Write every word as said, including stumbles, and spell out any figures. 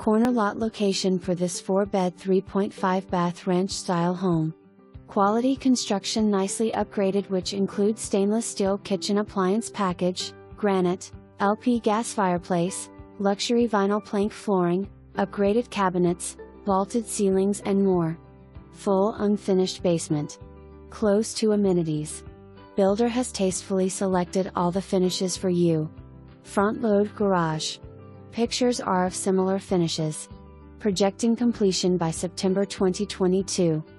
Corner lot location for this four bed three point five bath ranch style home. Quality construction nicely upgraded, which includes stainless steel kitchen appliance package, granite, L P gas fireplace, luxury vinyl plank flooring, upgraded cabinets, vaulted ceilings and more. Full unfinished basement. Close to amenities. Builder has tastefully selected all the finishes for you. Front load garage. Pictures are of similar finishes. Projecting completion by September twenty twenty-two.